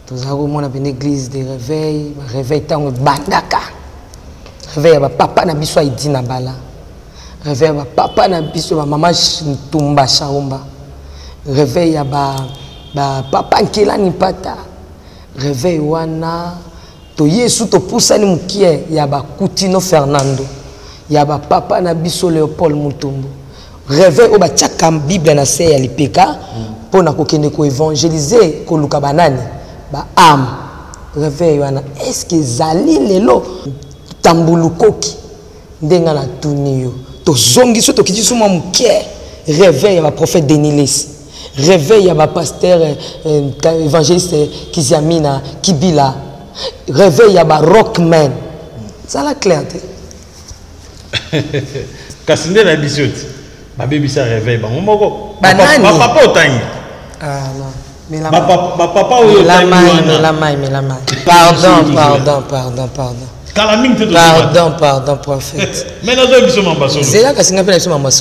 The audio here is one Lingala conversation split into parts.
Nous avons une église de réveil, réveil tant bandaka. Réveil à papa na biso idina bala. Réveil à papa na biso maman tumba shaomba. Réveil à papa nkela ni pata. Réveil wana to Yesu to poussa ni mukie ya ba Coutinho Fernando. Ya ba papa na biso Léopold Mutombo. Réveil au ba tchaka Bible na se ya lipeka pour na kokende ko évangéliser ko luka banani ba âme. Réveil wana est-ce que zali lelo tambulukoki ndenga na tunio to zongi so to kiti so mukie. Réveil à prophète Denis. Réveil à pasteur évangéliste Kiziamina Kibila. Réveil à rockman. Ça la clarté. Kasinde la bisote. Ma bébé ça réveille ba momoko. Banani. Papa otangi. Ah non. Mais la papa oyo Pardon prophète. Mais nazo biso mambaso. C'est là Kasinga pe na biso mambaso.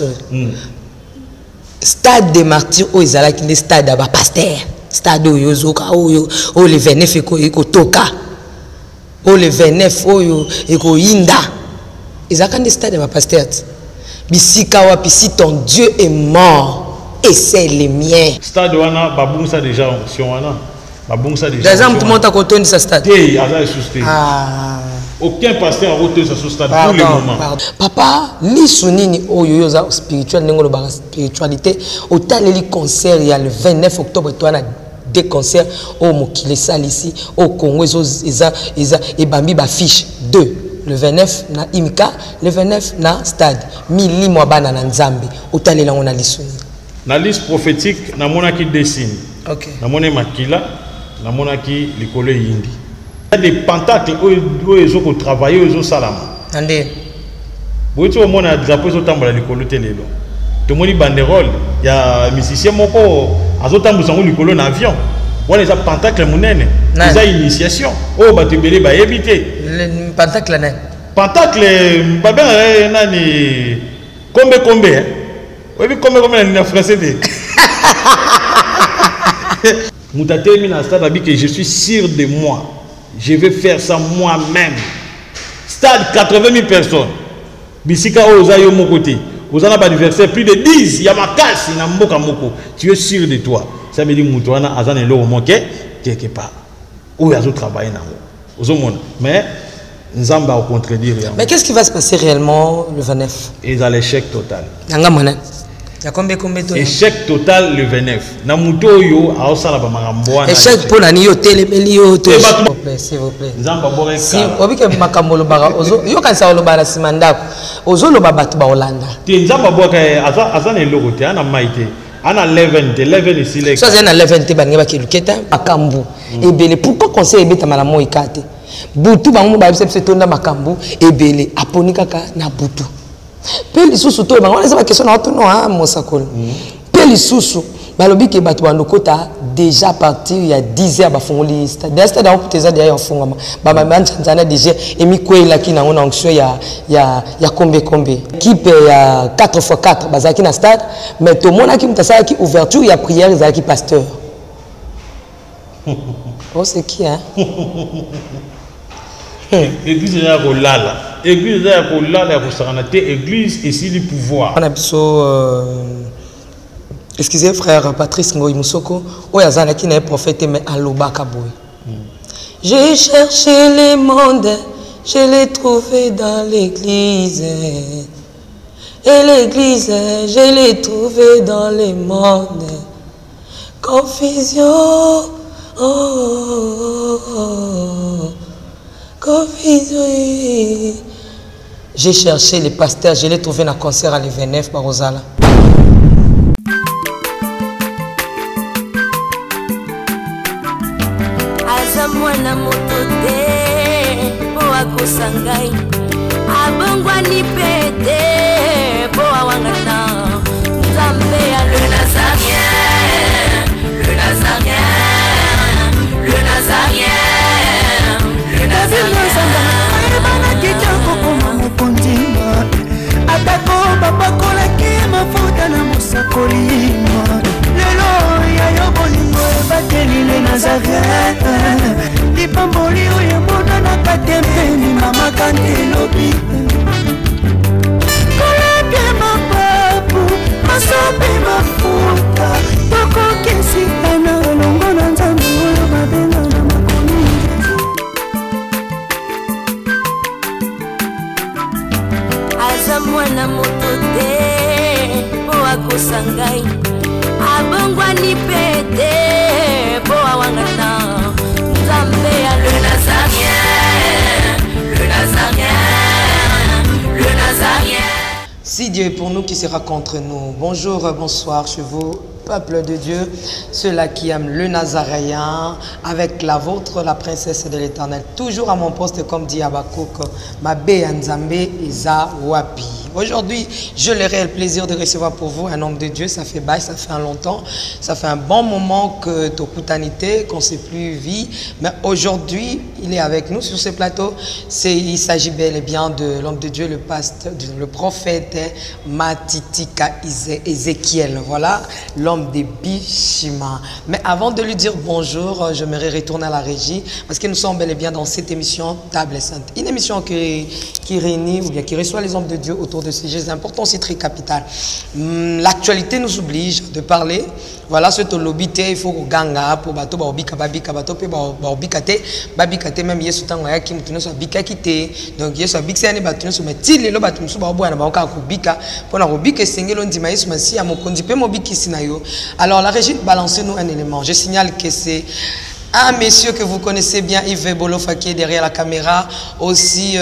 Stade des martyrs au Izalaki le stade aba pasteur. Stade oyo zoka oyo o le 29 eko toka. O le 29 oyo eko yinda. Izalaki le stade aba pasteur. Bisika wapi si ton Dieu est mort et c'est le mien. Stade wana babungsa déjà si wana. Babungsa déjà. Déjà tout le monde a cotonné sa stade. Té aza susté. Ah. Aucun pasteur a roté sa stade pour le moment. Papa, li sunini oyo za spirituel ngolo ba spiritualité au taleli concert il y a le 29 octobre toi na deux concerts au mokile sal ici au Congo eza et bambi ba fiche 2 le 29 na Imika le 29 na stade mili mwa bana na Nzambe au talela ngona lisuni na liste prophétique na monaki dessine. OK. Na moné makila na monaki likolo yindi. Il y a des pentacles où ils ont travaillé, ils ont salama. Andé. Vous voyez, on a des drapeaux qui ont tambour à l'école télé. Tout le monde banderole. Il y a musicien moko azo tambour sango l'école en avion. On les a pentacles monene. Ils ont initiation. Oh bah tu belé bah éviter. Le pentacle là. Pentacle bah ben nani combien. Oui combien en français de. Moutate mina stade abi que je suis sûr de moi. Je vais faire ça moi-même. Stade 80 000 personnes. Bisika Ozayo Mokote. Vous en avez anniversaire plus de 10. Yamakasi na mboka moko. Tu es sûr de toi. Ça veut dire Moutouana Azan et l'eau manqué quelque part. Où ils ont travaillé dans mais Nzamba au contredire. Mais qu'est-ce qui va se passer réellement le 29? Ils ont l'échec total. Échec total le 29. Namuto yo a osala ba makambo wana. Échec pour nani yo telemeli yo to. S'il vous plaît. Nzamba boreka. Si obike makambo lo bara ozo yo kanisa lo bara simandako. Ozo lo babatu ba Holanda. Ti Nzamba boka azana eloko te ana maite. Ana 11 ici les. Ça c'est na 11 te bangi ba kiluketa makambo. Ebele pourquoi conseil ebeta mala mo ikate. Butu bango ba bise tonda makambo ebele aponika ka na butu. Peli susu to bango les question na to no ha mosakolo. Peli susu balobi ke batu bandokota déjà partir il y a 10 heures ba fongoli stade. Des stade on peut déjà ya fongama. Ba manchana déjà emi kwela ki na on onction ya kombe. Équipe ya 4x4 bazaki na stade mais to mona ki mutasa ki ouverture ya prière zaki pasteur. Oh c'est qui hein? Église est à Rolala. Église est à Rolala, église et si le pouvoir. On a excusez frère Patrice Ngoy Moussoko, Oyazana qui n'est prophète mais Aloba Kaboui. J'ai cherché le monde, je l'ai trouvé dans l'église. Et l'église, je l'ai trouvé dans le monde. Confusion. J'ai cherché les pasteurs, je l'ai trouvé dans le concert à l'E29 par Rosala. Azamwana motote boa kosangai abongwani pete boa wangana Nzambe ya le Nazarien le Nazarien le Nazarien le Nazarien atako babakola ki mafuta na musakoli lelo ya yo bolingo bateli le Nazarien mama kandi lobi kolake mapapu masope mafuta tokokesikana olongo na nzambe oyo babenga na makomi aza mwana moto te po akosa ngai abongwani pete po awangana nzambe ya le nazarien, le nazarien, le nazarien. Si Dieu est pour nous, qui sera contre nous? Bonjour, bonsoir chez vous, peuple de Dieu, ceux-là qui aiment le Nazaréen, avec la vôtre, la princesse de l'Éternel. Toujours à mon poste, comme dit Abakouk, Mabé Nzambe Eza Wapi. Aujourd'hui, je le réel plaisir de recevoir pour vous un homme de Dieu. Ça fait bail, ça fait un longtemps, ça fait un bon moment que Tokutanité, qu'on ne s'est plus vu. Mais aujourd'hui, il est avec nous sur ce plateau. Il s'agit bel et bien de l'homme de Dieu, le pasteur, le prophète Matitika Ézéchiel. Voilà, l'homme des Bishima. Mais avant de lui dire bonjour, j'aimerais retourner à la régie parce que nous sommes bel et bien dans cette émission Table Sainte. Une émission qui réunit ou bien qui reçoit les hommes de Dieu autour de sujets importants, c'est très capital. L'actualité nous oblige de parler. Voilà, ce lobité, il faut que ganga pour bateau babika bato pe babikate babikate même yesu tango ya kim tuno so bika kite donc yesu abikisa ne bato so metile lo bato so babwana ba ka kubika pona kubika sengelo ndima yesu masi amokondi pe mobikisi na yo. Alors la régie balance nous un élément. Je signale que c'est un monsieur que vous connaissez bien, Yves Bolofa, qui est derrière la caméra, aussi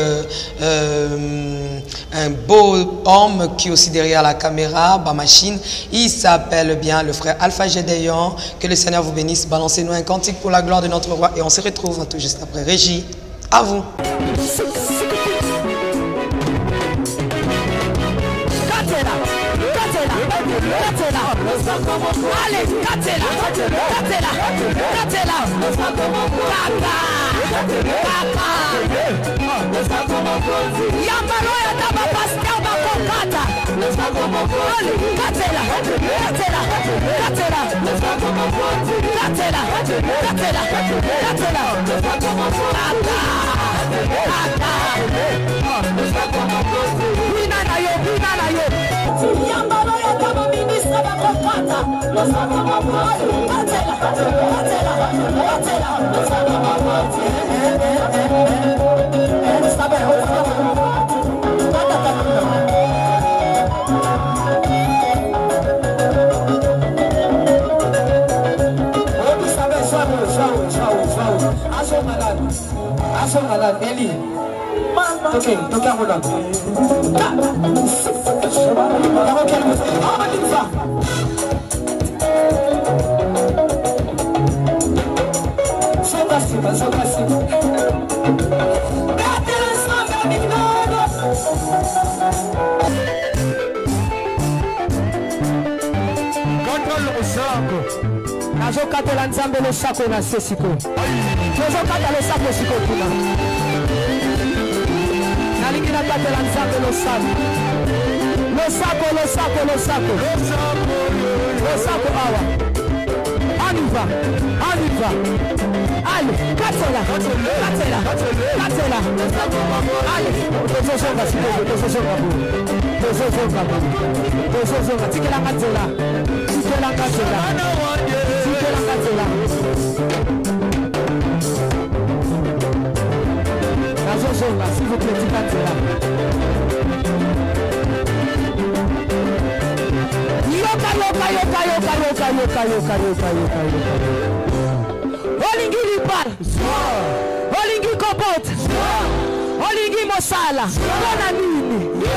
un beau homme qui est aussi derrière la caméra, machine. Il s'appelle bien le frère Alpha Gédéon. Que le Seigneur vous bénisse. Balancez-nous un cantique pour la gloire de notre roi et on se retrouve tout juste après. Régie, à vous. Allez, Katela, Yambaloya Daba Pascal Bakokata. Allez, Katela, Okay, toca a roda. Nazokatela nzambe lo sako na sesiko. Nazokatela lo sako siko kuna. Nalingi nakatela nzambe lo sako. Lo sako awa. Aniva. Allez, katela. Allez, tozozonga siko, tozozonga. Tikela katela. Nazozonga, s'il vous plaît, tikatela. Yoka. Olingi lipal. Olingi kopot. Olingi mosala. Bona nini.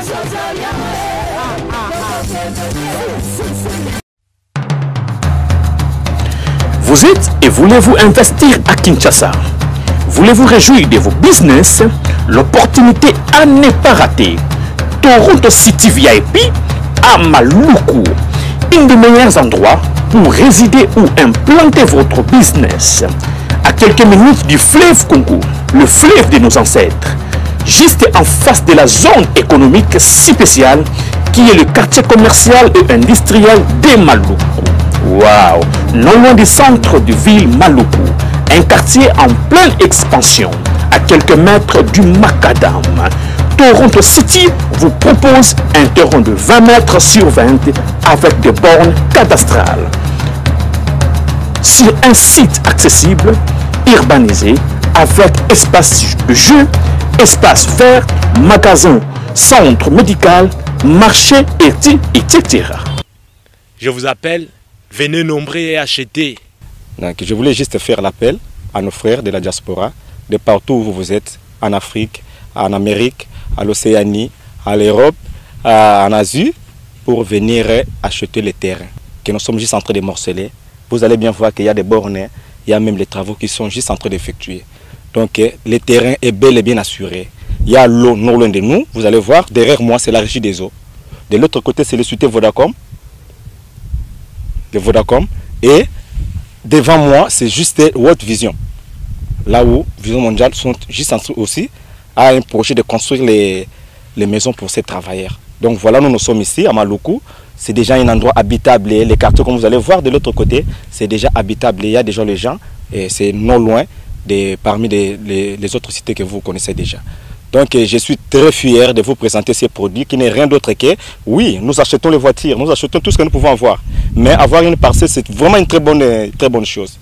Vous êtes et voulez-vous investir à Kinshasa? Voulez-vous réjouir de vos business? L'opportunité à ne pas rater. Toronto City VIP à Maluku. Un des meilleurs endroits pour résider ou implanter votre business. À quelques minutes du fleuve Congo, le fleuve de nos ancêtres. Juste en face de la zone économique spéciale qui est le quartier commercial et industriel de Maluku. Waouh! Non loin du centre de ville Maluku, un quartier en pleine expansion, à quelques mètres du macadam. Toronto City vous propose un terrain de 20 mètres sur 20 avec des bornes cadastrales. Sur un site accessible, urbanisé, avec espace de jeu, espace vert, magasin, centre médical, marché, etc. Je vous appelle, venez nombrer et acheter. Donc, je voulais juste faire l'appel à nos frères de la diaspora, de partout où vous êtes, en Afrique, en Amérique, à l'Océanie, à l'Europe, en Asie, pour venir acheter les terrains que nous sommes juste en train de morceler. Vous allez bien voir qu'il y a des bornes, il y a même les travaux qui sont juste en train d'effectuer. Donc le terrain est bel et bien assuré. Il y a l'eau non loin de nous, vous allez voir, derrière moi c'est la régie des eaux. De l'autre côté c'est le société Vodacom. De Vodacom. Et devant moi c'est juste World Vision. Là où Vision Mondiale sont juste en train aussi à un projet de construire les maisons pour ces travailleurs. Donc voilà, nous sommes ici à Maluku. C'est déjà un endroit habitable. Les quartiers, comme vous allez voir de l'autre côté, c'est déjà habitable. Il y a déjà les gens et c'est non loin parmi les autres cités que vous connaissez déjà. Donc je suis très fier de vous présenter ces produits qui n'est rien d'autre que, oui, nous achetons les voitures, nous achetons tout ce que nous pouvons avoir. Mais avoir une parcelle, c'est vraiment une très bonne chose.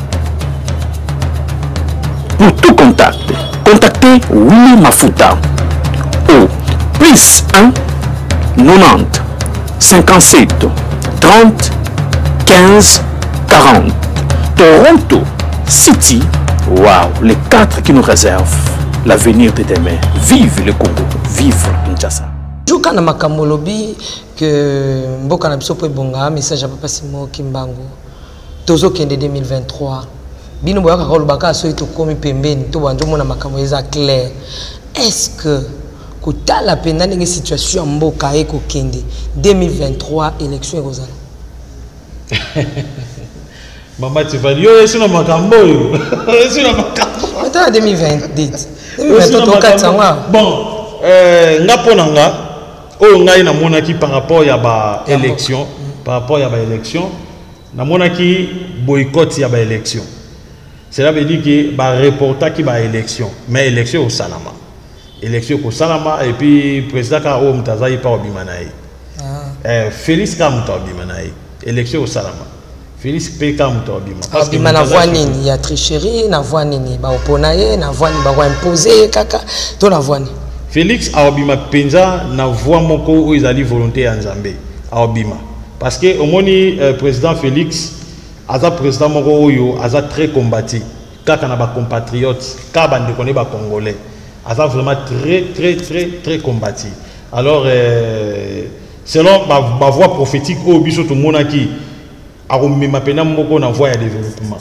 Pour tout contact, contactez Willy Mafuta au plus 1 90 57 30 15 40. Toronto City, waouh, les 4 qui nous réservent l'avenir de demain. Vive le Congo, vive Kinshasa. Quand na makamolobi que mboka na biso po bonga message à papa Simon Kimbangu tozo kende 2023 bino boyaka ko lubaka so ito komi pembeni to banjo mona makambo eza clair. Est-ce que kotala penda ndenge situation mboka eko kende 2023 élection kozala? Mama Tiffany, yo esi na makambo yo. Esi na makambo. Attends 2020. 2023 bon, nga ponanga o ngai na monaki par rapport ya ba élection, par rapport ya ba élection, na monaki boycott ya ba élection. Cela veut dire que ba reporter qui ba élection, mais élection au Salama. Élection au Salama et puis président ka o mtazayi pa obimanayi. Félix ka mtabimanayi. Élection au Salama. Félix Peka mtabima. Parce que na voix nini, il y a tricherie, na voix nini, ba oponaye, na voix ni ba ko imposer kaka, to na voix ni. Félix Aobima Penza na voix moko où ils allaient volonté en Zambie. Aobima. Parce que au moni président Félix, aza président moko oyo, aza très combattu. Kaka na ba compatriotes, ka bande connaît ba congolais. Aza vraiment très combattu. Alors selon ma voix prophétique au biso tout monaki aromima pena moko na voie ya développement.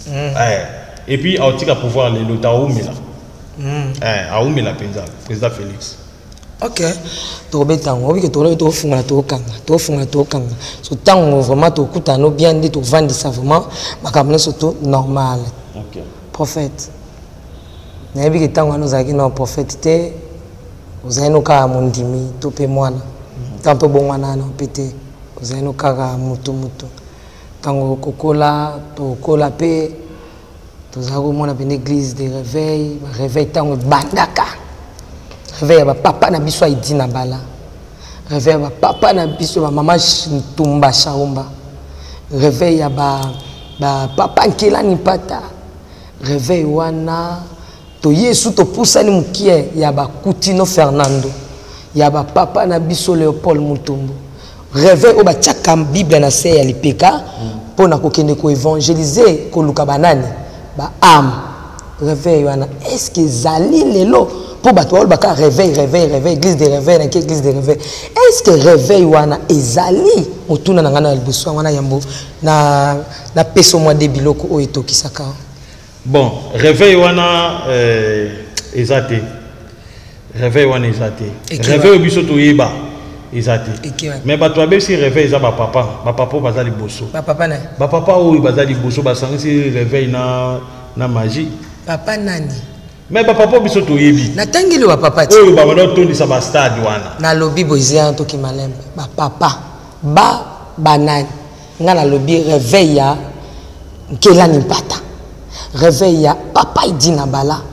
Et puis aotika pouvoir les lota oumela. Aoumela penza président Félix. OK. To betango bi ke to le to funga to kanga. So tango vraiment to kutano bien dit to vandisa vraiment makamne surtout normal. OK. Prophète. Na bi ke tango nous aki no prophète te ozaino ka mondimi to pe mwana. Tanto bongwana na pété ozaino ka mutu. Tango kokola to kola pe tozako mona pe église de réveil tango bandaka réveil ya papa na biso aidi na bala réveil ya papa na biso ba mama Ntumba Shaumba réveil ya ba papa Nkelani Pata réveil wana to Yesu to pusani mukie ya ba Kutino Fernando ya ba papa na biso Léopold Mutombo réveil oba tchaka Bible na se ya lipeka pona kokende ko évangéliser ko luka banani ba âme réveil wana est-ce que zali lelo pour batwa baka réveil église de réveil na église de réveil est-ce que réveil wana ezali mutuna na ngana liboso wana yambo na peso mwa de biloko o etokisaka? Bon, réveil wana ezate. Réveil wana ezate. Réveil biso to yeba. Ezate. Mais bato abesi réveil za ba papa bazali boso. Ba papa o bazali boso basangisi réveil na magie. Papa nani? Mais ba papa biso to yebi. Na tangeli wa papa ti. O ba bana tondisa ba stade wana. Na lobi boizia to ki malembe. Ba papa ba banani. Ngana lobi réveil ya Nkelani Pata. Réveil ya papa idi na bala.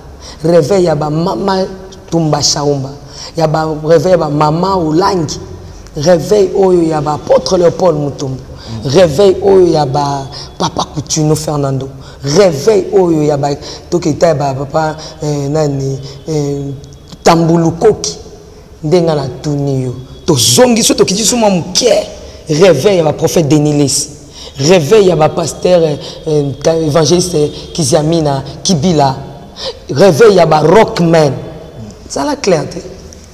réveil ya ba mama Tumba Shaumba, ya ba réveil ba mama Ulangi, réveil oyo ya ba apôtre Léopold Mutombo, réveil oyo ya ba papa Coutinho Fernando, réveil oyo ya ba tokita ba papa nani Tambulu Koki ndenga na tuniyo to zongi so to kiti so mukie réveil ya ba prophète Denilis, réveil ya ba pasteur évangéliste Kiziamina Kibila, réveil ya ba rockman. Ça la clarté.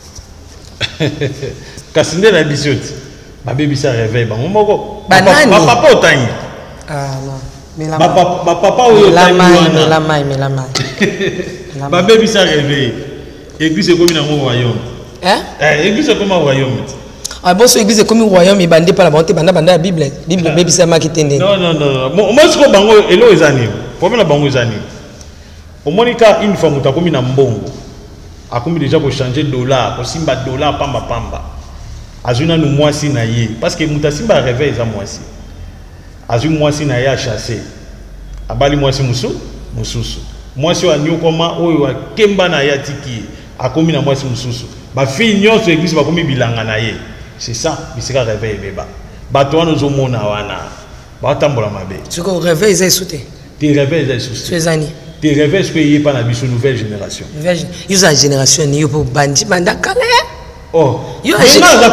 Kasinde la bisote. Ba baby ça réveil ba moko. Banani. Papa otangi. Ah non. Mais la papa oyo mais la main. Ba baby ça réveil. Église comme dans mon royaume. Hein? Église comme un royaume. Ah bon, c'est église comme un royaume, il bandé par la bonté, banda la Bible baby ça m'a quitté. Non. Moi ce que bango elo ezani. Problème na bango ezani. Au monika une fois mutakomi na mbongo. Akomi déjà pour changer dollar, pour simba dollar pamba. Azuna nous moisi na ye parce que mutasimba réveil za moisi. Azu moisi na ye a chasser. Abali moisi mususu. Moisi wa nyokoma oyo wa kemba na ya tiki. Akomi na moisi mususu. Ba fille nyonso église ba komi bilanga na ye. C'est ça, bisika réveil beba. Bato wana zo mona wana. Ba tambola mabe. Tu ko réveil za souté. Tes réveils za souté. Tu es ani. Tes réveils ce que y est pas la biso nouvelle génération. Ils ont génération ni pour bandi bandakale. Oh. Yo la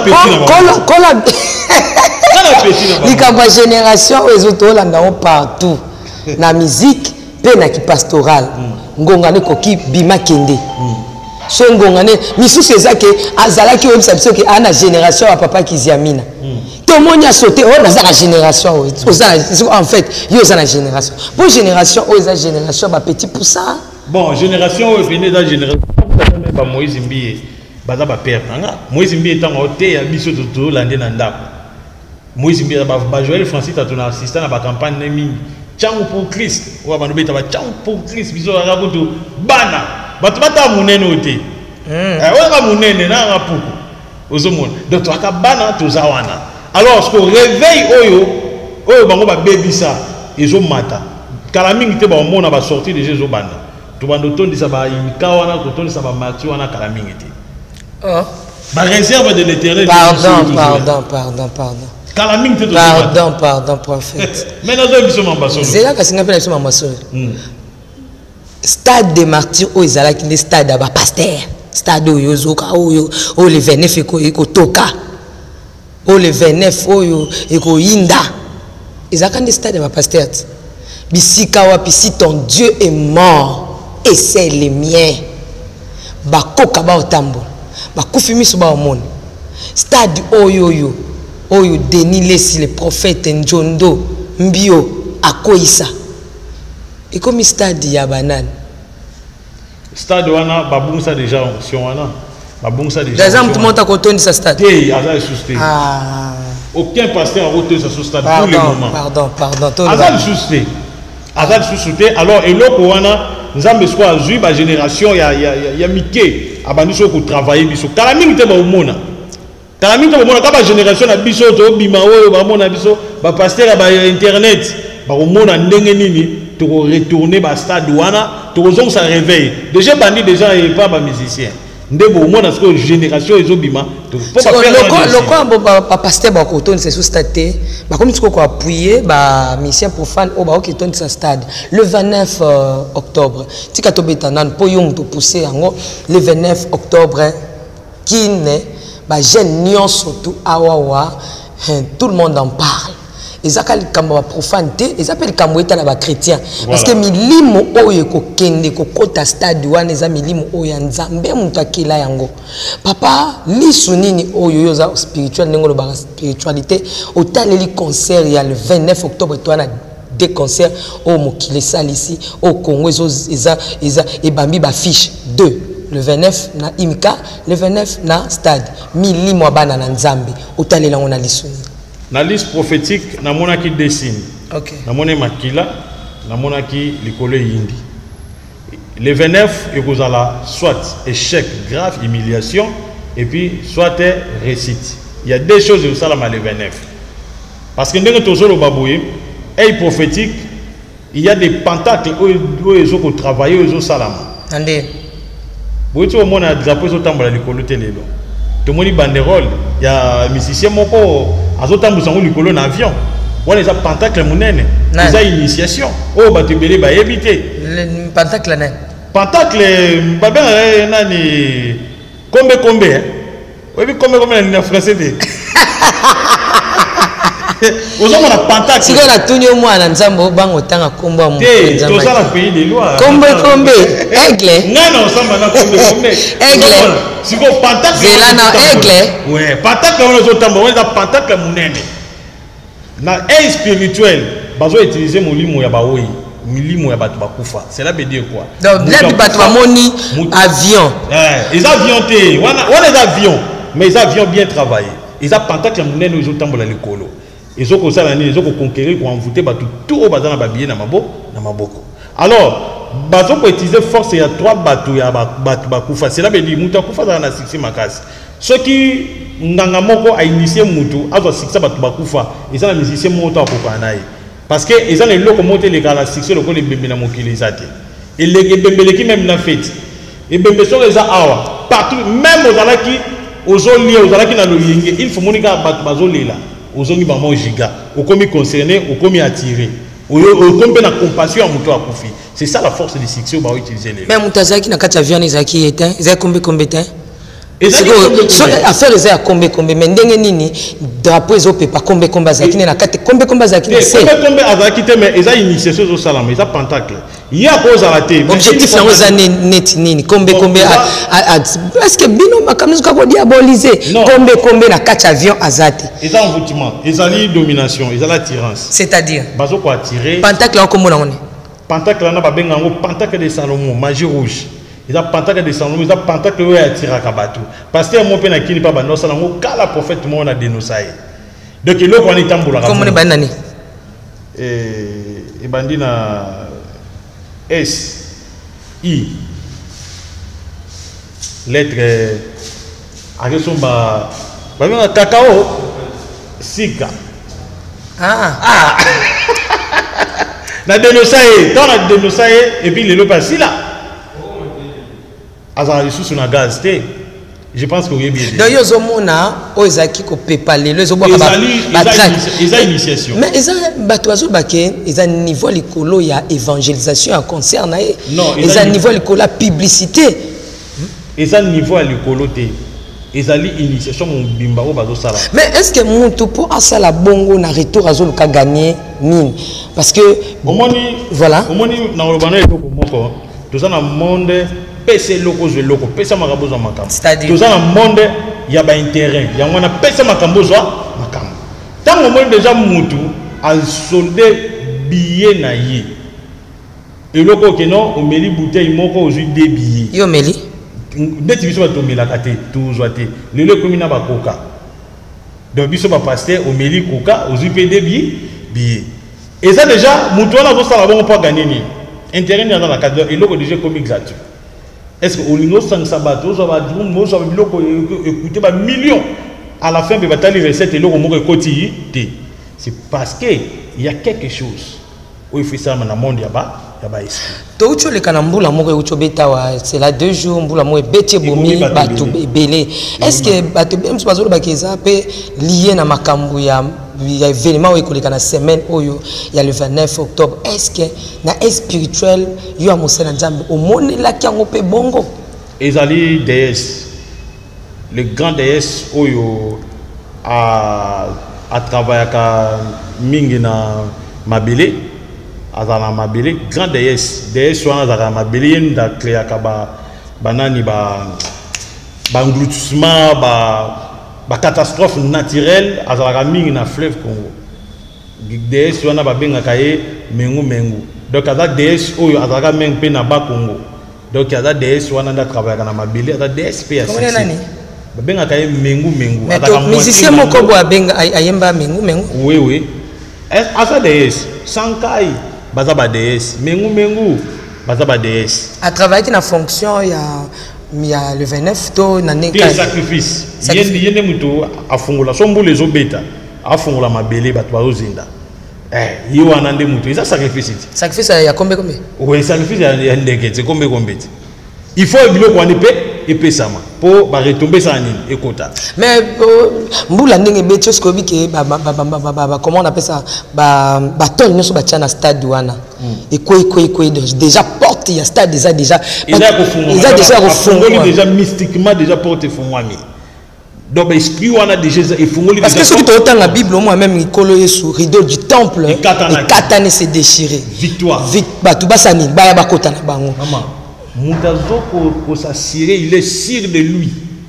génération aux autres là partout. Na musique, pe na ki pastoral. Ngongane koki bima kende. So ngongane misusu ezake azalaki o biso ke ana génération à papa Kiziamina. Tout le monde a sauté oh dans la génération en fait, yo za la génération. Pour génération aux génération ba petit pour ça. Bon, génération venait dans génération ba Moïse Mbié. Baza ba père nanga. Moïse Mbié tant oté ya biso to landé na ndako. Moïse Mbié ba Joël Francis ta ton assistant na ba campagne nemi. Tchangu pour Christ. Ou ba nobeta ba tchangu pour Christ biso ra boto bana. Batubata munene oté. Wa munene na rapuku. Ozomona. Donc to akabana to zawana. Alors ce qu'on réveille oyo bango ba baby ça ezo mata. Kala mingi te ba mona ba sortir de Jésus bana. To bando tondi sa ba imika wana ko tondi sa ba mati wana kala mingi te. Oh. Ba réserve de l'Éternel. Pardon. Kala mingi te to. Pardon prophète. Mais na zo biso mambasolo. C'est là que singa pena biso mambasolo. Stade des martyrs au ezalaki le stade ba pasteur. Stade oyo zoka oyo o le 29 eko toka. O le 29 oyo eko yinda. Ezalaki le stade ba pasteur. Bisika wapi si ton Dieu est mort et c'est le mien. Ba koka ba otambo. Ba kufimiso ba omoni. Stade oyo Denilis le prophète Njondo Mbio akoisa. Et comme stade ya banane. Stade wana babungsa déjà onction wana. Babungsa déjà. Des hommes tout le monde a cotonné sa stade. Eh, azal susté. Ah. Aucun pasteur a roté sa stade pour le moment. Pardon. Azal susté. Alors eloko wana nzambe sko azui ba génération ya mike abandiso ko travailler biso. Kala mingi te ba omona. Kala mingi te ba omona ka ba génération na biso to bima oyo ba mona biso ba pasteur ba internet ba omona ndenge nini. Tu retourner au stade douana, tu as ça réveil. Déjà bandit déjà et pas ba musicien. Ndebo au moins dans cette génération ils ont bima. Le quoi pasteur ba koton c'est sous stade. Ba comme tu ko appuyer ba mission profane au ba koton ce stade. Le 29 octobre. Tika to betanan po yong to pousser ango le 29 octobre qui ne ba jeune nion surtout awawa tout le monde en parle. Ils appellent comme profanité, ils appellent comme état là chrétien. Parce que milimo oyo ko kende ko kota stade wana eza milimo oyo nzambe muntu akila yango. Papa li sunini oyo yo za spirituel nengo lo ba spiritualité otaleli concert ya le 29 octobre to na deux concerts au mokile sal ici au Congo eza et bambi ba fiche 2 le 29 na imika le 29 na stade milimo bana na nzambe otaleli yango na lisuni. La liste prophétique, na mona qui dessine. Ok. Na mona makila, na mona qui l'école yindi. Le 29, il y a soit échec grave, humiliation, et puis soit réussite. Il y a deux choses au salam le 29. Parce que dans le le baboué, et prophétique, il y a des pentacles où ils ont travaillé, où ils ont salam. boye tu omona drapeau ezotambola likolo te lelo tomoni banderole ya musicien moko azotambusa ngo likolo na avion wana eza pentacle monene eza initiation oyo bato ebele bayebi te pentacle nani pentacle babengaka nani kombe oyebi kombe na français te ozomona pentacle sikoyo natuni omwana nzambe obango otanga kombo ya te tozala pays de loi kombe aigle ngana osamba na kombe aigle sikoyo pentacle zela na aigle ouais pentacle wana ozotamba wana eza pentacle monene na air spirituel bazo utiliser molimo ya baoyi milimo ya bato bakufa cela veut dire quoi donc là bato bamoni avion les avions te wana les avions mais les avions bien travaillés ils a pentacle monene ozotambola likolo ezoko sala ni ezoko conquérir ko envoûter bato tout bazana ba billet na maboko alors bazoko utiliser force ya 3 bato ya bato bakufa cela veut dire mutu akufa na succès makasi ce qui nganga moko a initié mutu azo succès bato bakufa ezana musicien moto akoka naye parce que ezana eloko moto le kala succès lokole bembe na mokili ezate et le bembe qui même na fête et bembe so eza awa partout même ozalaki ozolia ozalaki na loyenge il faut monika bato bazolela ozongi bango giga okomi concerné okomi attiré okomi na compassion à mutu akufi c'est ça la force du succès ba utiliser les même mutazaki na kati avion ezaki éteint ezaki kombe te affaire eza ya kombe mais ndenge nini drapeau ezopepa kombe azalaki na kati kombe azalaki na se kombe azalaki te mais eza initiation ezosala mais eza pentacle ya kozala te objectif yango eza neti nini kombe est-ce que bino makambo kako diaboliser kombe na kati avion azate eza envoûtement ezali domination ezali attirance c'est-à-dire bazoko attirer pentacle en komona ngone pentacle na babenga ngo pentacle de Salomon magie rouge ils ont pentacle de Salomon ils ont pentacle où attira kabatu parce que mon père n'a qu'une pas bano ça n'ont qu'à la prophète mon a dénoncé donc il est en tamboula comme on est banani et bandina S I lettre avec son ba cacao sika na dénoncé dans la dénoncé et puis le passé là azala sous na gaz te je pense que vous bien donc yozo mona ozaki ko pepale lezo boka eza initiation mais eza bato bazo baké eza niveau likolo ya évangélisation en concert na eza niveau likolo la publicité eza niveau likolo te ezali initiation mon bimba o bazo sala mais est-ce que mutu pour asala bongo na retour azo luka gagner nini parce que omoni voilà omoni na olobana eloko moko tozana monde pese loko zo loko pesa makambo zo makambo tozana monde ya ba intérêt ya ngwana pesa makambo zo makambo tango mo déjà mutu al solder billet na ye eloko keno omeli bouteille moko ozui de billets yo meli ndeti biso batomela kate tuzwa te lelo komi na bakoka donc biso ba pasteur omeli koka ozui pe de billets et ça déjà mutu wana zo sala bon pas gagner ni intérêt dans la cadre eloko déjà comme gratuit. Est-ce que au niveau de Sabato, ça va écouter des millions à la fin de la recette et c'est parce qu'il y a quelque chose où il faut ça dans le monde là-bas. C'est là 2 jours, est-ce que lié à makambu il y a événement où il y a la semaine où il y a le 29 octobre est-ce que na spirituel il y a Moussa Nzambe au monde là qui a un peu bongo ezali déesse le grand déesse où a travaillé à mingi na mabele azala mabele grand déesse wana azala mabele yenda créa ka banani engloutissement ba catastrophe naturelle azala mingi na fleuve Congo déesse wana babengaka ye mengu donc azala déesse oyo azala mengu pe na ba Congo donc azala déesse wana nda travailler na mabele azala déesse pe ya sexy babengaka ye mengu azala musicien moko bo abenga ayemba mengu oui azala déesse sankai baza ba déesse mengu baza ba déesse a travailler na fonction ya le 29 to na neka sacrifice yende mutu afungula sombule ezobeta afungula mabele bato bazozinda yiwa nande mutu eza sacrifice ya kombe oui sacrifice ya ndeke te kombe Il faut biloko wana et pesama pour retomber ça nini ekota. Mais mbula ndenge beto ce que comment on appelle ça ba tol nyoso ba tchana stade wana et quoi déjà porte il y a stade déjà il a déjà refondé déjà mystiquement déjà porte fongwami. Donc l'esprit wana déjà efongoli parce que ce qui est dans la Bible moi même ikolo yesu rideau du temple et katane s'est déchiré. Victoire. Batu basani baya bakota na bango. Pour s'assurer, il est sûr de lui.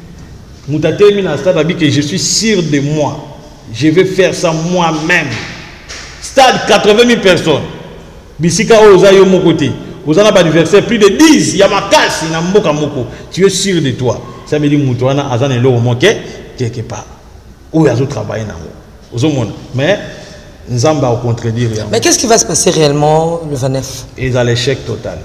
Que je suis sûr de moi. Je vais faire ça moi-même. Stade 80 000 personnes. Bisika oza yo mon côté. Vous en avez adversaire plus de 10. Il y a ma casse. Tu es sûr de toi. Ça veut dire que tu as un lot quelque part. Où il y a d'autres travail. Mais nous allons contredire. Mais qu'est-ce qui va se passer réellement le 29? Il y a l'échec total.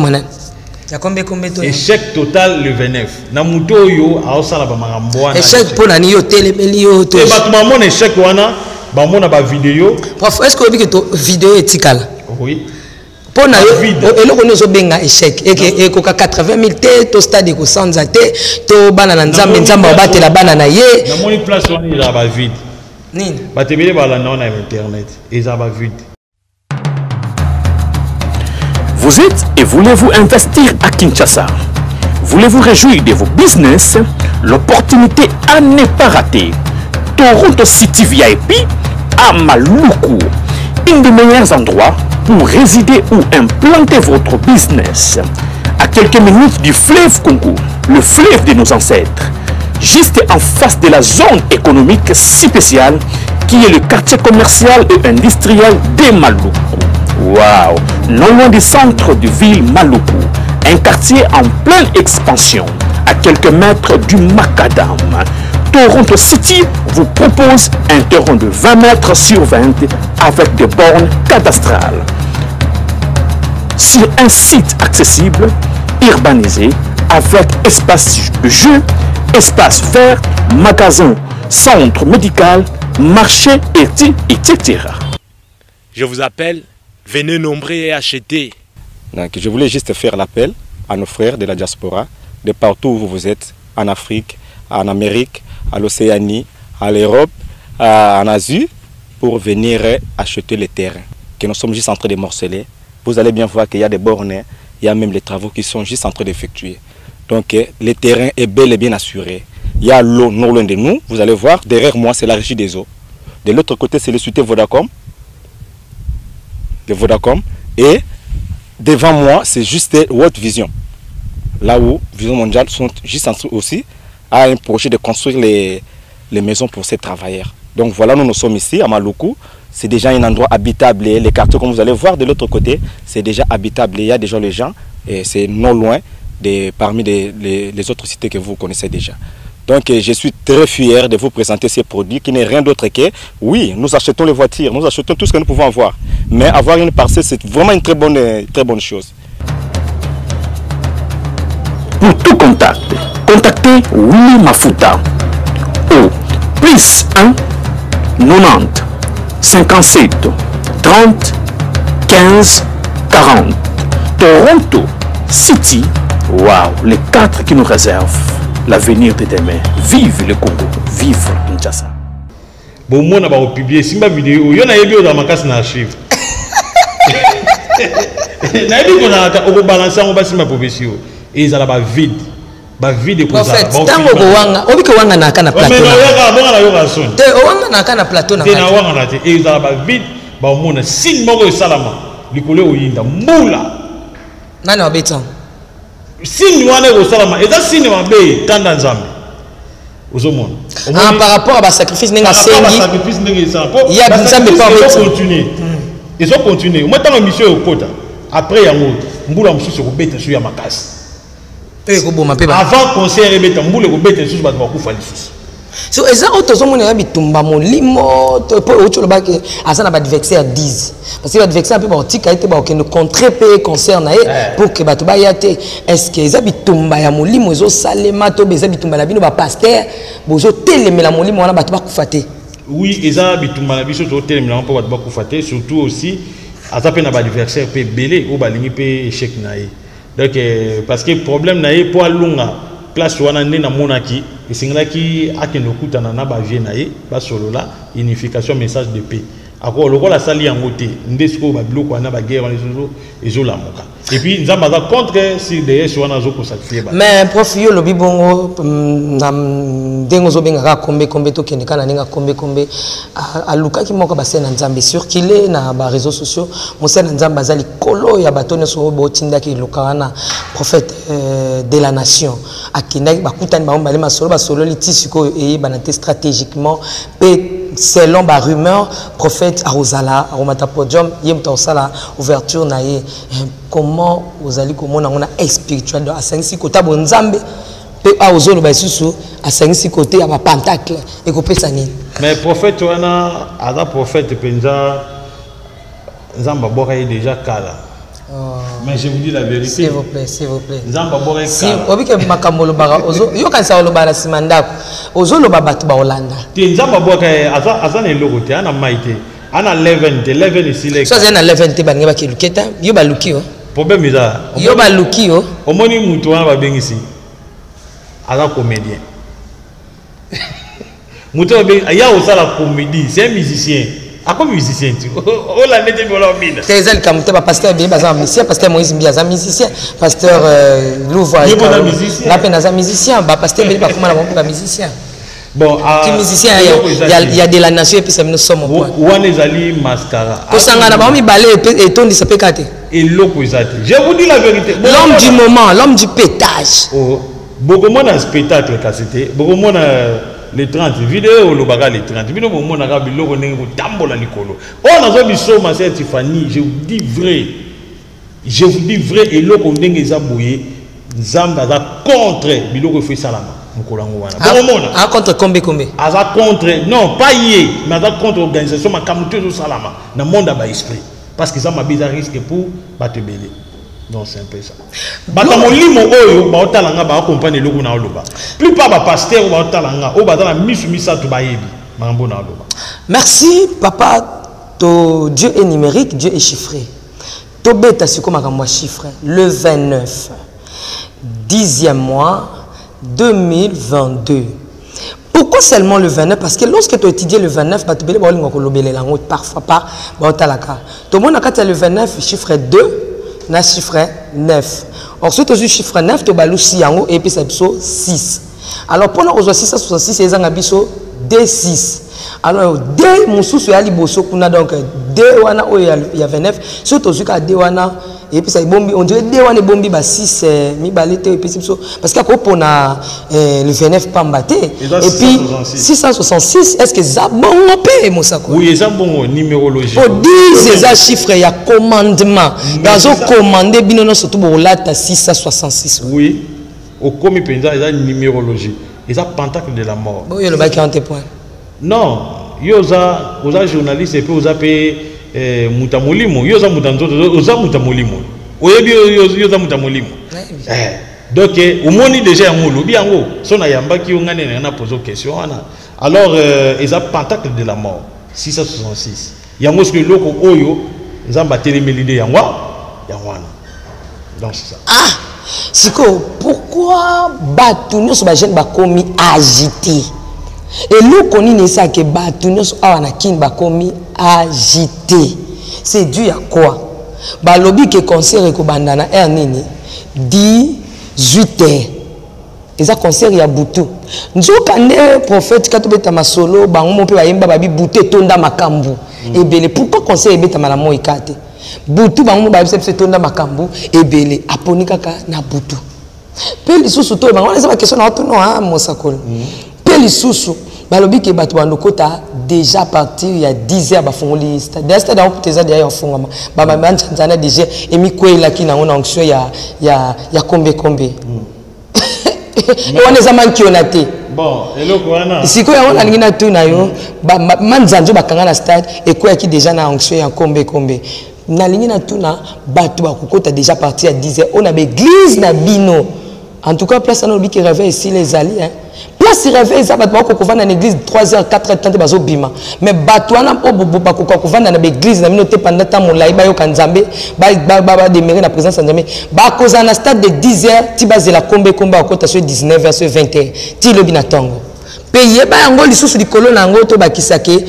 Échec total le 29. Namuto yo aosala ba marambo. Échec pour nani yo telemeli yo to. Et batuma mon échec wana ba mona ba vidéo. Prof, est-ce que vous dites que vidéo éthical? Oui. Pour na yo eloko nezo benga échec et ko 80 000 te to stade ko sanza te to bana na nzambe nzamba batela bana na ye. Na moni place wana ila ba vide. Nini? Ba tebele ba la na internet. Eza ba vide. Vous êtes et voulez-vous investir à Kinshasa? Voulez-vous réjouir de vos business? L'opportunité à ne pas rater. Toronto City VIP à Maluku. Un des meilleurs endroits pour résider ou implanter votre business. À quelques minutes du fleuve Congo, le fleuve de nos ancêtres. Juste en face de la zone économique spéciale qui est le quartier commercial et industriel de Maluku. Waouh! Non loin du centre de ville Maluku, un quartier en pleine expansion, à quelques mètres du Macadam. Toronto City vous propose un terrain de 20 mètres sur 20 avec des bornes cadastrales. Sur un site accessible, urbanisé, avec espace de jeu, espace vert, magasin, centre médical, marché, etc. Je vous appelle. Venez nombrer et acheter. Donc, je voulais juste faire l'appel à nos frères de la diaspora, de partout où vous êtes, en Afrique, en Amérique, à l'Océanie, à l'Europe, en Asie, pour venir acheter les terrains que nous sommes juste en train de morceler. Vous allez bien voir qu'il y a des bornes, il y a même les travaux qui sont juste en train d'effectuer. Donc, le terrain est bel et bien assuré. Il y a l'eau non loin de nous, vous allez voir, derrière moi, c'est la régie des eaux. De l'autre côté, c'est le société Vodacom. De Vodacom, et devant moi c'est juste World Vision, là où Vision Mondiale sont juste en train aussi à un projet de construire les maisons pour ces travailleurs. Donc voilà, nous sommes ici à Maluku, c'est déjà un endroit habitable, les quartiers comme vous allez voir de l'autre côté c'est déjà habitable, il y a déjà les gens et c'est non loin parmi les autres cités que vous connaissez déjà. Donc je suis très fier de vous présenter ces produits qui n'est rien d'autre que, oui, nous achetons les voitures, nous achetons tout ce que nous pouvons avoir. Mais avoir une parcelle, c'est vraiment une très bonne chose. Pour tout contact, contactez Willy Mafuta au plus 1 90 57 30 15 40. Toronto City, waouh, les 4 qui nous réservent l'avenir de demain. Vive le Congo, vive Kinshasa. Bon, moi, on va publier une vidéo. Il y a une vidéo dans ma casse d'archive. Il y a une vidéo on va balancer, on va se mettre profession. Et ils ont vide. Vide pour ça. En fait, tant que wanga, obi que wanga na kana plateau. Te wanga na kana plateau na. Te na wanga na te. Et ils ont vide. Ba mona sin moko salama. Likole oyinda mbula. Nani wabeta? Signe wana ko salama eza signe mabe tanda nzambe ozomona par rapport à sacrifice ninga sengi sacrifice ninga ça il y a nzambe pas continuer ils ont continué moi tant mission au kota après yango mbula mususu ko beta sur ya makasi ko boma pe avant concert et beta mbula ko beta sur ba ko fa lisusu so eza otozomona ya bitumba molimo to po ocho lobaki asana ba adversaire 10 parce que adversaire pe ba otika ete ba okende contre pe concert na pour que bato ba yate est-ce que eza bitumba ya molimo ezo salema to beza bitumba la bino ba pasteur bozo telemela molimo wana bato ba kufate oui eza bitumba la biso to telemela po bato ba kufate surtout aussi ata pe na ba adversaire pe belé o ba lingi pe échec na ye Donc parce que problème na pour alunga place wana nde na monaki esengaki akendo kutana na ba vie na ye ba solo la unification message de paix. Ako lokola sali yango te ndesiko ba biloko wana ba guerre ezo la moka. Et puis nzamba za contre si DS wana zo ko sacrifier ba. Mais prof yo lobi bongo na ndengo zo benga kombe to kende kana ninga kombe aluka ki moko ba sena nzambe circuler na ba réseaux sociaux mo sena nzamba zali kolo ya batone so bo tinda ki lokana prophète de la nation akina ba kutani ba mbale masolo litisiko e banate stratégiquement pe selon ba rumeur prophète Arosala Aromata Podium yemta osala ouverture na ye comment vous allez comment on a spirituel de à 5 côté bon nzambe pe a ozolo ba susu à 5 côté à ba pentacle et ko pesa nini mais prophète wana ada prophète penza nzamba boka déjà kala. Mais je vous dis la vérité. S'il vous plaît, s'il vous plaît. Nzamba boka si obi ke makamolo bara ozo yo kan sa lo bara simandako ozo lo baba ba Holanda ti nzamba boka aza ne lokote ana maite ana 11 ici les so zena 11 te bange ba ki luketa yo ba lukio problème eza yo ba lukio omoni mutu wana ba bengisi aza comédien mutu ba bengi ya osala comédie c'est un musicien. À quoi musicien tu? Oh la nette de l'homme. C'est ça le camté pasteur bien bazar musicien pasteur Moïse Mbiaza musicien pasteur Louvois la peine à musicien ba pasteur bien pas comment la musicien. Bon qui musicien il y a de la nation et puis ça nous sommes au point. Ouane ezali mascara. Ko sangana ba mi balé et tondi ça pékaté. Et loko ezati. Je vous dis la vérité. L'homme du moment, l'homme du pétage. Oh, beaucoup moins un spectacle cassette, beaucoup moins les 30 vidéos le baga les 30 vidéos au monde arabe biloko ndenge ko tambola likolo on a zo biso ma sœur Tiffany je vous dis vrai et loko ndenge za boye nzamba za contre biloko fait salama mukolo ngo wana bon mona contre combien aza contre non pas yé mais aza contre organisation ma kamuto zo salama na monde ba esprit parce que ça m'a bizarre risque pour battre belé. Donc c'est un peu ça. Batamolimo oyo ba otalanga ba accompagner loko na oloba. Plus pas ba pasteur ba otalanga o ba dans la misumisa to ba yebi. Mambo na oloba. Merci papa, to Dieu est numérique, Dieu est chiffré. To beta siko makamwa chiffré le 29 10e mois 2022. Pourquoi seulement le 29? Parce que lorsque tu étudies le 29, tu as parfois pas. Tout le monde a le 29, chiffre 2. Na chiffre 9. Ensuite, au chiffre 9, tu as 6 et puis c'est 6. Alors, pendant que 666, c'est un abisso D6. Alors, D, mon sous, il y a donc D, il y a 29. Surtout, il y a D, et puis ça bombi, on dirait D, on bombi, 6, mi balité, et puis parce qu'il y a le 29 pas mbatté. Et puis, 666, est-ce que ça bon paye, mon sac? Oui, ça bon numérologie. Pour dire ces chiffres, il y a commandement. Dans un commandé, binono surtout pour là, 666. Oui, au commis penza, il y a une numérologie. Il y a pentacle de la mort. Oui, il y a le bac 40 points. Non, il y a journaliste et puis il y a mutamolimo, il y a mutamolimo. Il y a mutamolimo. Donc, au moins déjà un lobby en haut. Son ayamba qui a posé une question. Alors, il y a pentacle de la mort, 666. Il y a un que l'eau oyo, ils ont battu les mélodées yangwa. Donc c'est ça. Ah, Siko, pourquoi Batounos sont jeunes bakomi agité? Et nous connaissons ça que Batounos anakin bakomi agité. C'est dû à quoi? Balobi que concert et bandana ernini 18 heures. Et ça concert ya butu. Nzoka ne prophète katobeta masolo bango mo pe bayemba babi butu tonda makambu. Ebele pourquoi concert ebeta malamo ikate? Butu bango babi se tonda makambu ebele aponi kaka na butu. Pe lisusu to bango eza ba question na to no ha mosakolo. Pe lisusu balobi ke bato bandokota déjà partir il y a 10 heures ba fongoli stade. Des stade on peut déjà ya fongama. Ba manchana déjà emi kwela ki na ngona onction ya kombe. On est zaman qui on a été. Bon, hello Kwana. Si quoi on a ngina tout na yo, manzanjo bakanga na stade et quoi qui déjà na onction ya kombe. Na lingina tout na bato bakokota déjà parti à 10 heures. On a l'église na bino. En tout cas place on obi qui réveille ici les alliés hein. place réveil ça va ko vanda na église 3h 4h tant bazo bima mais batwana oboboba ko vanda na église na minote pendant temps molai ba yo kanzambe ba demeurer na présence nzambe ba koza na stade de 10h ti bazela kombe akota sur 19h sur 20h ti lobi na tongo payer ba yango lisusu likolo na ngo to bakisake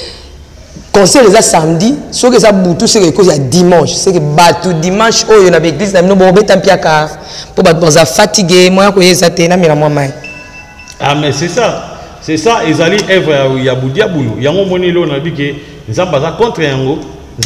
conseil les samedi ce que ça boutou c'est que c'est dimanche c'est que batou dimanche oh yo na église na mino bo beta mpiaka po ba boza fatigué moi ko yeza tena mira moi mai. Ah mais c'est ça ezali œuvre ya budiabulu yango moni lo na bike nzamba za contre yango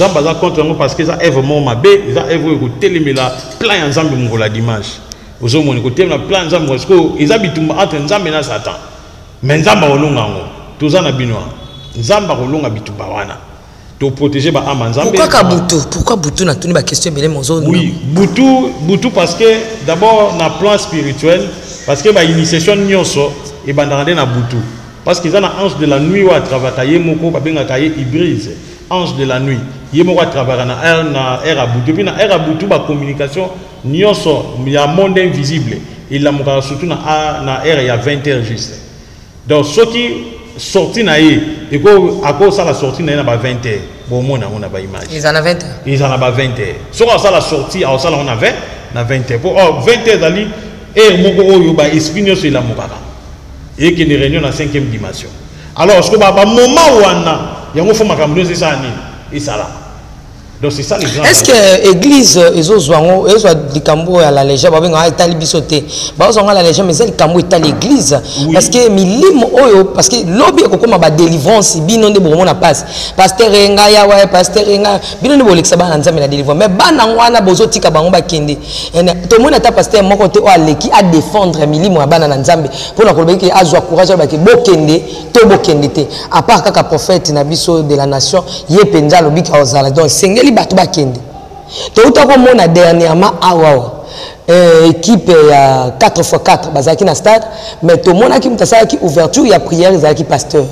parce que ça œuvre mo mabe ça œuvre ko telemela plan ya nzambe ngola dimanche ozo moni ko telemela plan nzambe parce que ezabitumba entre nzambe na satan mais nzamba olonga ngo tozana binoa nzamba kolonga bitumba wana to protéger ba ama nzambe. Pourquoi Boutou n'a tenu ba question belé mozo? Oui, Boutou parce que d'abord na plan spirituel parce que ba initiation nyonso et bandande na Boutou parce qu'ils ont un ange de la nuit ou à travailler moko ba benga kaye Ibrise ange de la nuit yemoko à travailler na era Boutou puis na era Boutou ba communication nyonso ya monde invisible il la moka surtout na era ya 20h juste donc ce qui sorti na ye et ko ako ça la sortie na 20h bon mona on a ba image ils en a 20h ils en a ba 20h so ça la sortie alors ça on avait na 20h pour 20h dali et moko oyo ba espinyo sur la mokaka et qui ne réunion na 5e dimension alors ce que ba moment wana yango fo makambo c'est ça ni et ça là donc c'est ça les gens. Est-ce que l'église ezozwango ezwa likambo ya la légère ba benga etali bisoté ba ozanga la légère mais c'est likambo etali l'église parce que milimo oyo parce que lobby ekokoma ba délivrance bino nde bomo na passe pasteur enga ya wa pasteur enga bino nde bolekisa ba nzambe na délivrance mais bana ngwana bozotika bango bakende to mona ta pasteur moko te o aleki a défendre milimo ya bana na nzambe pona ko beki azwa courage ba ke bokende to bokende te à part kaka prophète na biso de la nation ye penza lobi ka ozala donc sengeli bato bakende to utako mona dernièrement awa équipe ya 4x4 bazaki na stade mais to mona ki mutasa ki ouverture ya prière ezaki pasteur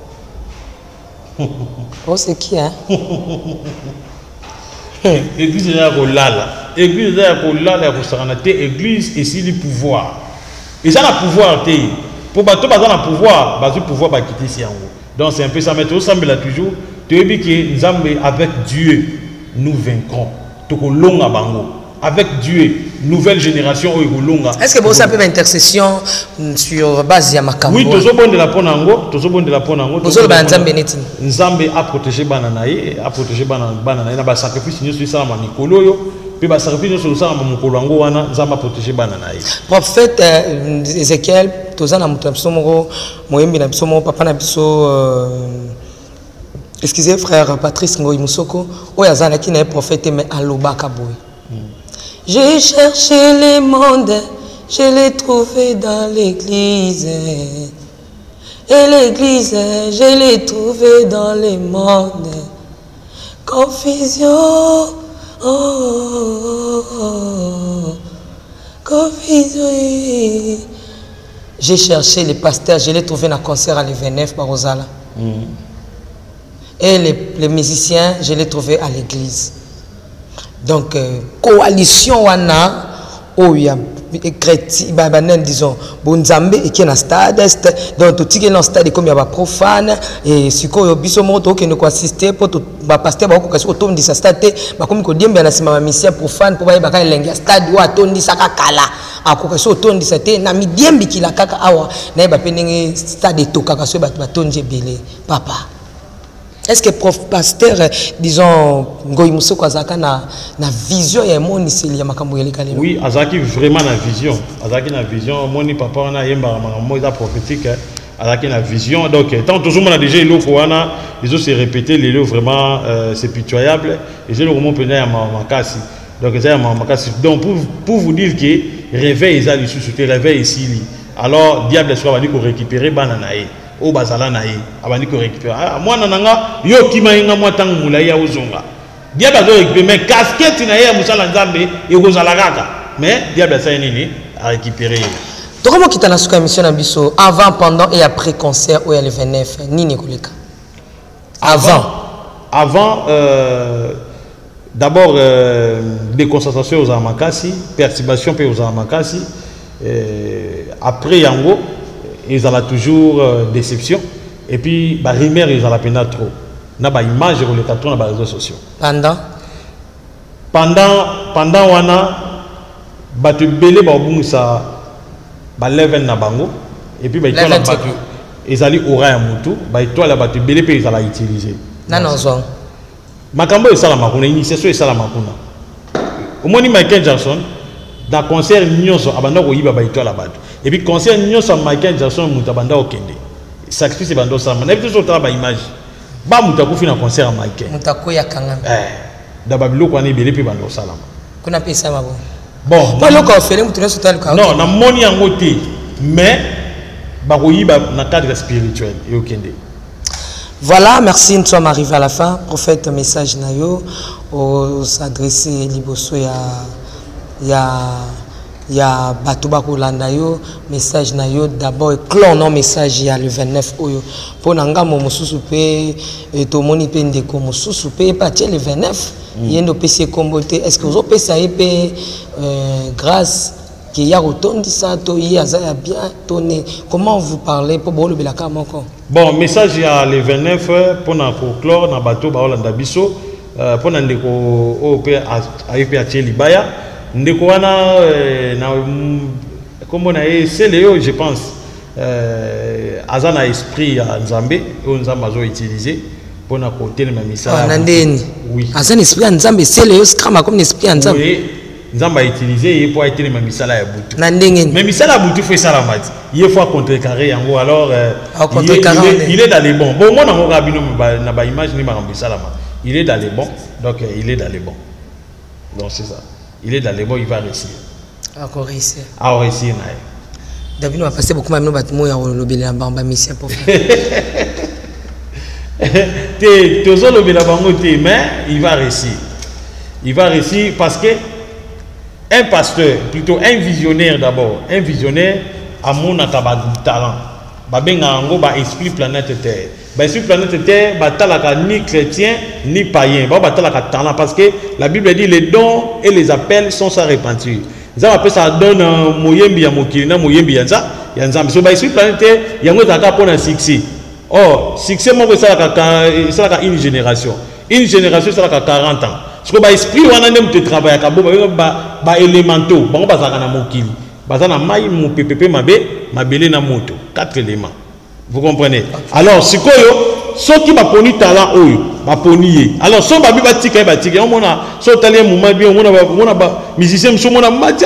oh c'est qui hein église ya kolala ya kosakana te église esili pouvoir et ça na pouvoir te pour bato baza na pouvoir bazu pouvoir bakitisi yango donc c'est un peu ça mais to sambela toujours te yebi ke nzambe avec Dieu nous vaincrons. Tokolonga bango. Avec Dieu, nouvelle génération au Golonga. Est-ce que vous avez une intercession sur base de Makambo? Oui, tous bon de la ponango, tous bon de la ponango. Tous bon Nzambe neti. Nzambe a protégé bananaï, a protégé bananaï. Na ba sacrifice ni sur ça ma Nikolo yo. Puis ba sacrifice sur ça ma Mukolongo wana Nzamba protégé bananaï. Prophète Ézéchiel, tous na mutamso moko, moyembi na biso moko papa na biso excusez frère Patrice Ngoyi Musoko, oyazana qui n'est prophète mais alobaka boy. J'ai cherché les mondes, je l'ai trouvé dans l'église. Et l'église, je l'ai trouvé dans les mondes. Confusion, oh, oh, oh, confusion. J'ai cherché les pasteurs, je l'ai trouvé dans le concert à l'Evenef par Rosala. Et les musiciens, je les trouvais à l'église. Donc, coalition wana, oh ya chrétien, disons, bonzambe et qui est dans stade est, donc tout qui est dans stade comme il y a profane et si quoi biso moto qui ne quoi assister pour tout pasteur ba ko kasi otom di sa stade ba comme ko diembe na sima mission profane pour ba ka lenga stade wa tondi saka kala ako kasi otom di sa te na mi diembe ki la kaka awa na ba penenge stade to kaka so ba tonje belé papa. Est-ce que pasteur disons Ngoyi Musoko azaka na vision ya moni seli ya makambo yele kale? Oui, azaki vraiment na vision. Azaki na vision moni papa na yemba makambo eza prophétique. Azaki na vision donc tant toujours on a déjà l'eau wana les autres se répéter les lots vraiment c'est pitoyable et j'ai le roman peine ya makasi. Donc ça ya makasi. Donc pour vous dire que réveil ezali sous réveil ici. Alors diable soit va dire qu'on récupérer bananae. O bazala na ye abandi ko récupérer mwana nanga yo kimainga mwatangu mulai ya uzonga diable zo récupérer mais casquette na ye musala nzambe ekozala kaka mais diable ça nini a récupérer to comment kita na suka émission na biso avant pendant et après concert au ya le 29 nini koleka avant d'abord déconcentration aux amakasi perturbation pe aux amakasi après yango ils ont toujours déception. Et puis, bah, rumeur, ils ont la peine trop. Na ba image sur les cartons dans les réseaux sociaux. Pendant wana ba te belé ba bungu sa ba level na bango et puis ba itola ba ils allaient aura ya mutu ba itola ba te belé pe ils allaient utiliser. Non zon. Makambo esala makuna initiation esala makuna. Omoni Michael Jackson dans concert nyonso abanda ko yiba ba itola ba. Et puis concert nyonso Michael Jackson mutu abanda okende. Sacrifice bando sa na biso so ba image. Ba mutu ko fina concert à Michael. Mutu ko ya kanga. Da babilo ko ani belé pe bando salama. Kuna pesa mabo. Bon, pas le corps fait mutu so tal ka. Non, na moni yango te, mais ba ko yiba na cadre spirituel et okende. Voilà, merci, nous sommes arrivés à la fin. Prophète, message nayo, s'adresser liboso ya Batuba Kolanda yo, message nayo d'abord clone non message ya le 29 oyo. Pour nanga mo mususu pe to moni pe ndeko mususu pe pa le 29. Yendo PC comboté. Est-ce que vous avez pe grâce qu'il y a autant de ça, il y a bien tourné. Comment vous parlez pour le belaka encore? Bon, message il y a le 29 pour na folklore na bateau ba Holanda biso pour na ndeko OP a Libaya ndeko wana na comment na c'est Léo je pense azana esprit ya Nzambe o Nzambe azo utiliser pour na côté le message. Oui. Azana esprit ya Nzambe c'est Léo scrama comme esprit ya Nzambe. Nzamba utilisé pour être les misala ya butu. Mais misala butu faut ça la mat. Il faut contrecarrer yango alors il est dans les bons. Bon moi na ngabino na ba image ni makambo ça la mat. Il est dans les bons. Donc il est dans les bons. Donc c'est ça. Il est dans les bons, il va réussir. Encore réussir. Ah réussir na. David va passer beaucoup même batmo ya lobeli na bamba mission pour faire. Te tozo lobeli na bango te mais il va réussir. Il va réussir parce que un pasteur, plutôt un visionnaire d'abord, un visionnaire a mon talent. Babenga ngo ba esprit planète Terre. Ba esprit planète Terre ba talaka ni chrétien ni païen. Ba talaka talent parce que la Bible dit les dons et les appels sont sans repentir. Ça appelle ça donne moyembi ya mokili na moyembi ya nzambe. So ba esprit planète Terre yango taka pona succès. Oh, succès mo ça la une génération. Une génération ça la 40 ans. Ce que l'esprit wana ndem te travailler ka ba élémentaux bango bazaka na mokili bazana mai mo pepepe mabele na moto 4 éléments vous comprenez alors sikoyo soki ba poni talent oyo ba poni ye alors so ba bi batika on mona so talent moment bien on mona ba musicien so mona matia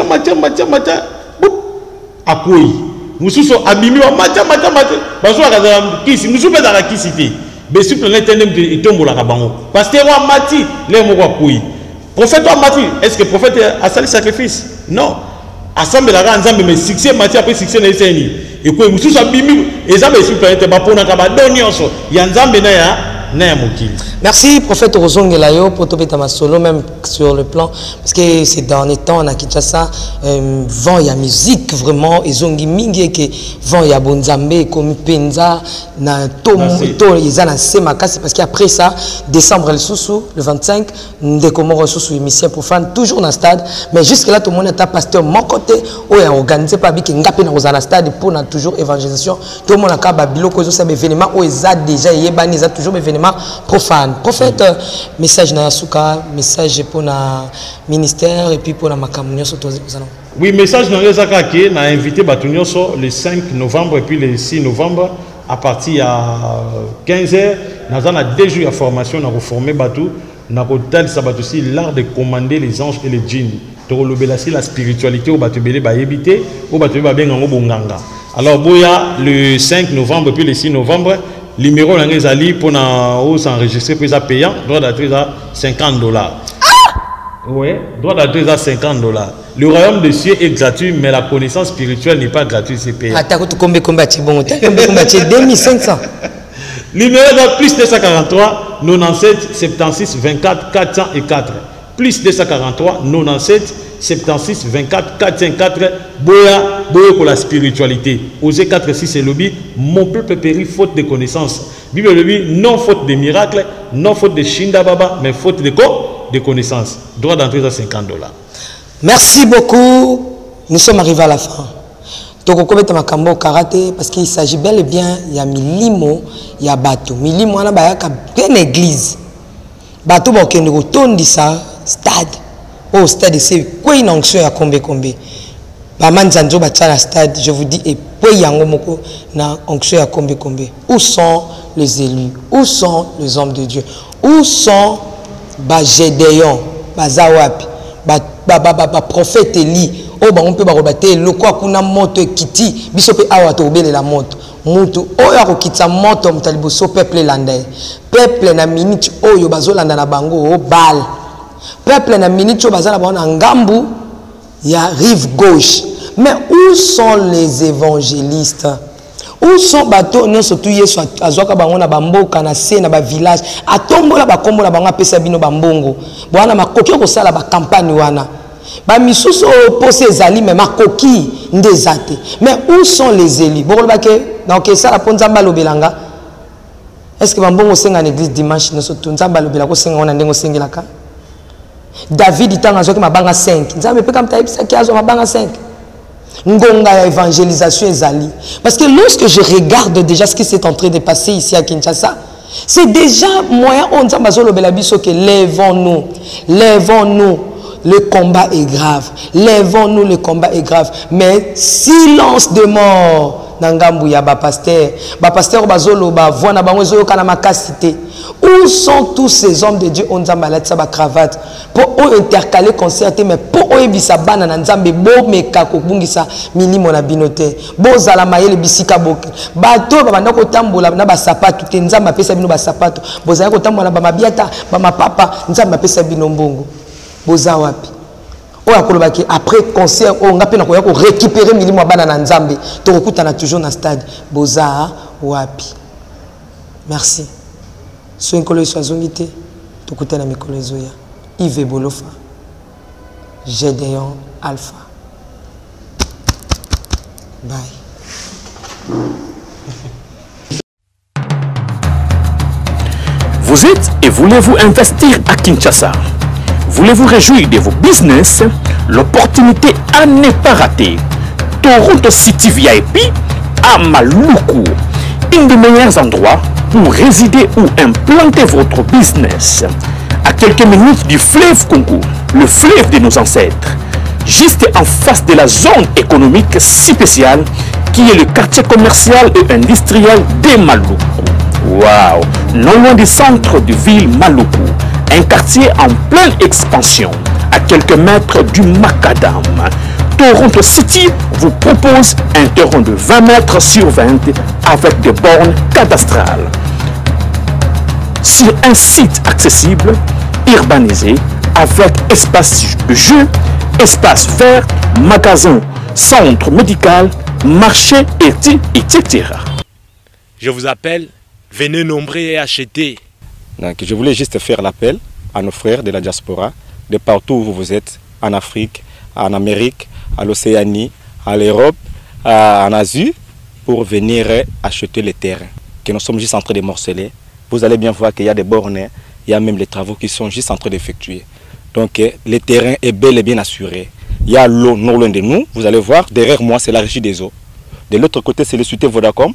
akoyi mususo abimi wa matia baso akaza kisi mususo pe da kisi te. Mais si vous avez un tombeau là, parce que vous mati, les mots prophète a mati. Est-ce que le prophète a sali sacrifice? Non. Assemble la grande mais succès mati après succès n'est pas ni. Et quoi, vous savez bimi, et ça, mais si vous avez un na kaba donioso, yanzambe na ya. Merci, prophète Rozongelayo, pour tout ma solo, même sur le plan, parce que ces derniers temps, on a Kinshasa, vent il y a musique, vraiment, ils ont mingi que vent il y a Bonzambe, comme Penza, na Tomo, ils ont lancé ma casse, parce qu'après ça, décembre le Soussou, le 25, des Comores Soussou, émission profane, toujours dans le stade, mais jusque là, tout le monde est un pasteur, mon côté, où il a organisé par Biki, Ngapé dans le stade, pour toujours évangélisation, tout le monde a Kababilo, que ça, événement, où ils ont déjà, ils ont toujours événement profane. Prophète, message na Suka, message pour le ministère et puis pour la Makamunioso. Oui, message na Rezaka qui n'a invité Batunioso le 5 novembre et puis le 6 novembre à partir de 15h. Nous avons 2 jours de formation, nous avons formé Batou, nous avons aussi l'art de commander les anges et les djinns. Nous avons la spiritualité au Batou Bélé Bayébité, au Batou Bélé Bonganga. Alors, Boya, le 5 novembre et puis le 6 novembre, le numéro d'Angezali pour s'enregistrer, puis payant, droit d'entrée à $50. Oui, droit d'entrée à $50. Le royaume des cieux est gratuit, mais la connaissance spirituelle n'est pas gratuite, c'est payant. Attends, combien 2500. Numéro de plus 243 97 76 24 404. Plus 243 97 76 24 404. Boya pour la spiritualité. Osée 4-6 c'est le but. Mon peuple périt faute de connaissance. Bible le dit non faute de miracles, non faute de Shinda Baba, mais faute de quoi? De connaissance. Droit d'entrée à $50. Merci beaucoup. Nous sommes arrivés à la fin. tokokobeta makambo karaté parce qu'il s'agit bel et bien il y a milimo il y a bateau milimo wana bayaka bien église bateau ba okende ko tondisa stade au stade c'est quoi une onction ya combien ba manzanzo ba tala stade je vous dis et puis yango moko na onction ya combien où sont les élus où sont les hommes de Dieu où sont ba Gédéon ba Zawapi ba prophète Élie o ba on peut ba robater le quoi kuna moto ekiti biso pe awa to obele la moto mutu oyo akokitsa moto mtaliboso peuple landais peuple na minute oyo bazolanda na bango o bal peuple na minute oyo bazala bona ngambu ya rive gauche mais où sont les évangélistes où sont bato nyonso tu yesu azwaka bango na bamboka na se na ba village atombola bakombo na bango apesa bino bambongo bwana makoki kosala ba campagne wana ba misusu posé ezali mais makoki ndezate mais où sont les élus bokoloba ke donc ça la ponzamba lobelanga est-ce que bambongo senga en église dimanche nyonso tu nzamba lobela ko senga wana ndengo sengelaka David itanga zoki mabanga 5 nzambe pe kam taibisa ki azo mabanga 5 ngonga ya évangélisation ezali parce que lorsque je regarde déjà ce qui s'est en train de passer ici à Kinshasa c'est déjà moyen on nzamba zo lobela biso que lèvons-nous le combat est grave. Lèvons-nous, le combat est grave. Mais silence de mort. Nangambu ya ba pasteur. Ba pasteur bazolo ba voix na bango zo kana makasité. Où sont tous ces hommes de Dieu on nzamba la tsa ba cravate pour intercaler concerter mais pour oyebisa bana na nzambe bo meka ko bungisa milimo na binote. Bo zala mayele bisika boke. Bato ba banda ko tambola na ba sapato te nzamba pesa bino ba sapato. Bo zala ko tambola ba mabiata ba mapapa nzamba pesa bino mbongo. Boza wapi après concert on a peine ko récupérer milimo bana na nzambe to kokutana toujours na stade boza wapi merci so inkolo swazongite to kutana mikolo zoya Yves Bolofa Gédéon Alpha bye. Vous êtes et voulez-vous investir à Kinshasa? Voulez-vous réjouir de vos business? L'opportunité à ne pas rater. Toronto City VIP à Maluku, un des meilleurs endroits pour résider ou implanter votre business. À quelques minutes du fleuve Congo, le fleuve de nos ancêtres, juste en face de la zone économique spéciale qui est le quartier commercial et industriel de Maluku. Waouh! Non loin du centre de ville Maluku. Un quartier en pleine expansion, à quelques mètres du Macadam. Toronto City vous propose un terrain de 20 mètres sur 20 avec des bornes cadastrales. Sur un site accessible, urbanisé, avec espace de jeu, espace vert, magasin, centre médical, marché, etc. Je vous appelle, venez nombrer et acheter. Donc, je voulais juste faire l'appel à nos frères de la diaspora, de partout où vous êtes, en Afrique, en Amérique, à l'Océanie, à l'Europe, en Asie, pour venir acheter les terrains que nous sommes juste en train de morceler. Vous allez bien voir qu'il y a des bornes, il y a même les travaux qui sont juste en train d'effectuer. Donc, le terrain est bel et bien assuré. Il y a l'eau non loin de nous, vous allez voir, derrière moi, c'est la régie des eaux. De l'autre côté, c'est le société Vodacom.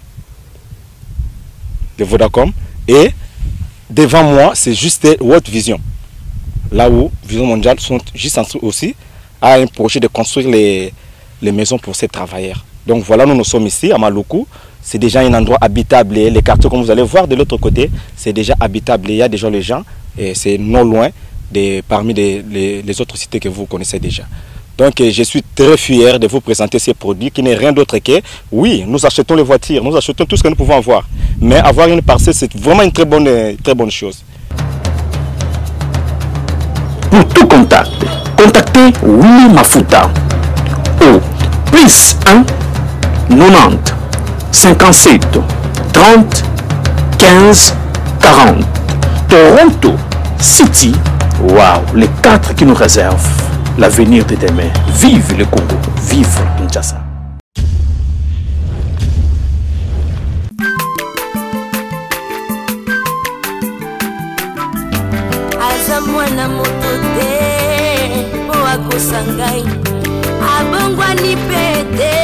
De Vodacom. Et devant moi, c'est juste World Vision. Là où Vision Mondiale sont juste en train aussi à un projet de construire les maisons pour ces travailleurs. Donc voilà, nous sommes ici à Maluku. C'est déjà un endroit habitable. Les quartiers, comme vous allez voir de l'autre côté, c'est déjà habitable. Il y a déjà les gens et c'est non loin parmi les autres cités que vous connaissez déjà. Donc je suis très fier de vous présenter ces produits qui n'est rien d'autre que, oui, nous achetons les voitures, nous achetons tout ce que nous pouvons avoir. Mais avoir une parcelle, c'est vraiment une très bonne chose. Pour tout contact, contactez Willy Mafuta au plus 1 90 57 30 15 40. Toronto City, waouh, les 4 qui nous réservent l'avenir de demain. Vive le Congo, vive Kinshasa. Mwana moto te po akosangai abongwani pete